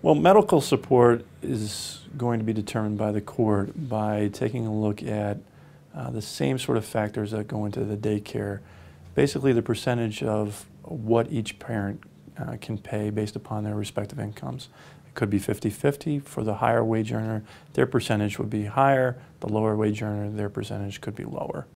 Well, medical support is going to be determined by the court by taking a look at the same sort of factors that go into the daycare. Basically, the percentage of what each parent can pay based upon their respective incomes. It could be 50-50. For the higher wage earner, their percentage would be higher. The lower wage earner, their percentage could be lower.